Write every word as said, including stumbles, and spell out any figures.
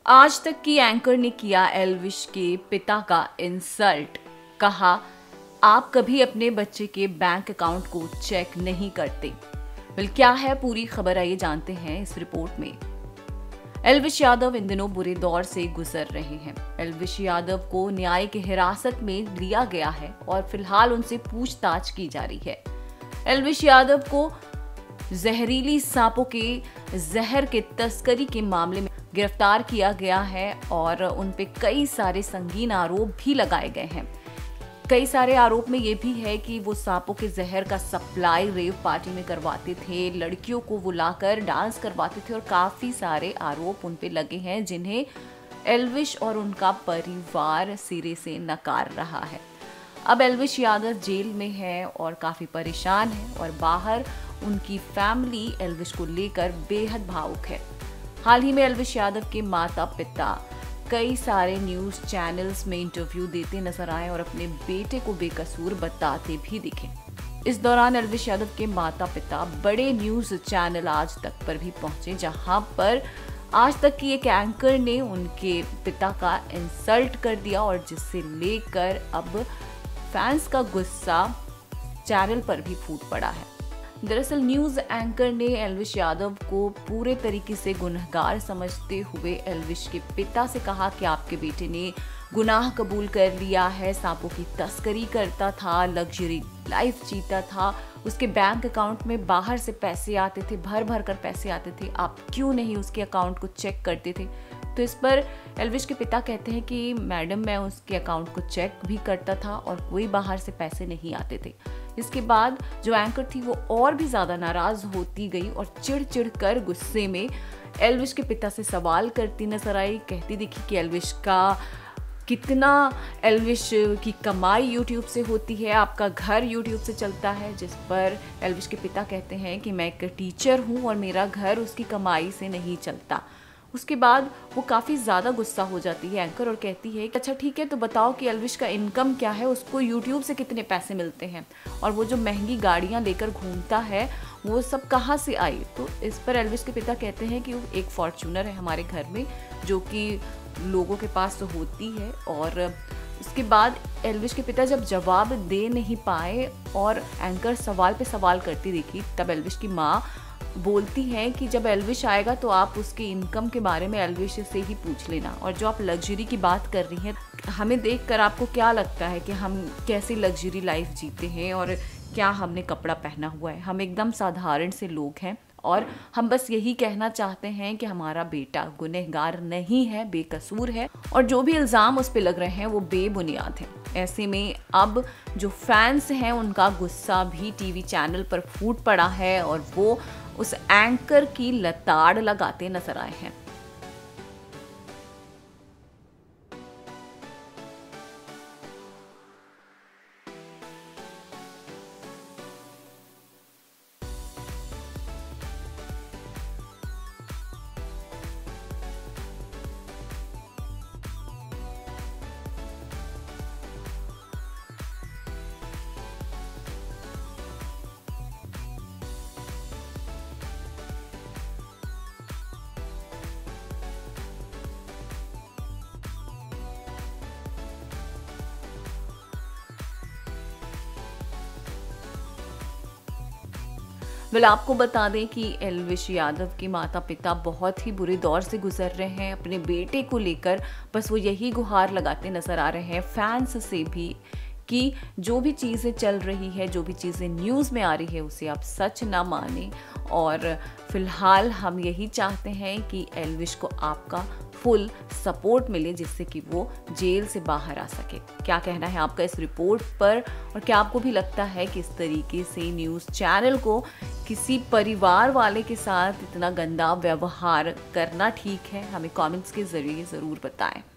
आज तक की एंकर ने किया एल्विश के पिता का इंसल्ट। कहा, आप कभी अपने बच्चे के बैंक अकाउंट को चेक नहीं करते। वेल, क्या है पूरी खबर, आइए जानते हैं इस रिपोर्ट में। एल्विश यादव इन दिनों बुरे दौर से गुजर रहे हैं। एल्विश यादव को न्यायिक हिरासत में लिया गया है और फिलहाल उनसे पूछताछ की जा रही है। एल्विश यादव को जहरीली सांपों के जहर के तस्करी के मामले में गिरफ्तार किया गया है और उन पे कई सारे संगीन आरोप भी लगाए गए हैं। कई सारे आरोप में ये भी है कि वो सांपों के जहर का सप्लाई रेव पार्टी में करवाते थे, लड़कियों को वो लाकर डांस करवाते थे और काफी सारे आरोप उन पे लगे हैं जिन्हें एल्विश और उनका परिवार सिरे से नकार रहा है। अब एल्विश यादव जेल में है और काफी परेशान है और बाहर उनकी फैमिली एल्विश को लेकर बेहद भावुक है। हाल ही में एल्विश यादव के माता पिता कई सारे न्यूज चैनल्स में इंटरव्यू देते नजर आए और अपने बेटे को बेकसूर बताते भी दिखे। इस दौरान एल्विश यादव के माता पिता बड़े न्यूज चैनल आज तक पर भी पहुंचे, जहां पर आज तक की एक एंकर ने उनके पिता का इंसल्ट कर दिया और जिससे लेकर अब फैंस का गुस्सा चैनल पर भी फूट पड़ा है। दरअसल न्यूज एंकर ने एल्विश यादव को पूरे तरीके से गुनहगार समझते हुए एल्विश के पिता से कहा कि आपके बेटे ने गुनाह कबूल कर लिया है, सांपों की तस्करी करता था, लग्जरी लाइफ जीता था, उसके बैंक अकाउंट में बाहर से पैसे आते थे, भर भर कर पैसे आते थे, आप क्यों नहीं उसके अकाउंट को चेक करते थे। तो इस पर एल्विश के पिता कहते हैं कि मैडम, मैं उसके अकाउंट को चेक भी करता था और कोई बाहर से पैसे नहीं आते थे। इसके बाद जो एंकर थी वो और भी ज्यादा नाराज होती गई और चिढ़ चिढ़ कर गुस्से में एल्विश के पिता से सवाल करती नजर आई। कहती दिखी कि एल्विश का कितना एल्विश की कमाई यूट्यूब से होती है, आपका घर यूट्यूब से चलता है। जिस पर एल्विश के पिता कहते हैं कि मैं एक टीचर हूँ और मेरा घर उसकी कमाई से नहीं चलता। उसके बाद वो काफ़ी ज़्यादा गुस्सा हो जाती है एंकर और कहती है कि अच्छा ठीक है, तो बताओ कि एल्विश का इनकम क्या है, उसको यूट्यूब से कितने पैसे मिलते हैं और वो जो महंगी गाड़ियाँ लेकर घूमता है वो सब कहाँ से आई। तो इस पर एल्विश के पिता कहते हैं कि एक फॉर्च्यूनर है हमारे घर में जो कि लोगों के पास तो होती है। और उसके बाद एल्विश के पिता जब जवाब दे नहीं पाए और एंकर सवाल पे सवाल करती देखी, तब एल्विश की माँ बोलती हैं कि जब एल्विश आएगा तो आप उसके इनकम के बारे में एल्विश से ही पूछ लेना। और जो आप लग्जरी की बात कर रही हैं, हमें देखकर आपको क्या लगता है कि हम कैसी लग्जरी लाइफ जीते हैं और क्या हमने कपड़ा पहना हुआ है। हम एकदम साधारण से लोग हैं और हम बस यही कहना चाहते हैं कि हमारा बेटा गुनहगार नहीं है, बेकसूर है और जो भी इल्ज़ाम उस पे लग रहे हैं वो बेबुनियाद हैं। ऐसे में अब जो फैंस हैं उनका गुस्सा भी टीवी चैनल पर फूट पड़ा है और वो उस एंकर की लताड़ लगाते नजर आए हैं। वेल, आपको बता दें कि एल्विश यादव के माता पिता बहुत ही बुरे दौर से गुजर रहे हैं अपने बेटे को लेकर। बस वो यही गुहार लगाते नजर आ रहे हैं फैंस से भी कि जो भी चीज़ें चल रही है, जो भी चीज़ें न्यूज़ में आ रही है, उसे आप सच ना माने। और फिलहाल हम यही चाहते हैं कि एल्विश को आपका फुल सपोर्ट मिले जिससे कि वो जेल से बाहर आ सके। क्या कहना है आपका इस रिपोर्ट पर और क्या आपको भी लगता है कि इस तरीके से न्यूज़ चैनल को किसी परिवार वाले के साथ इतना गंदा व्यवहार करना ठीक है? हमें कमेंट्स के ज़रिए ज़रूर बताएं।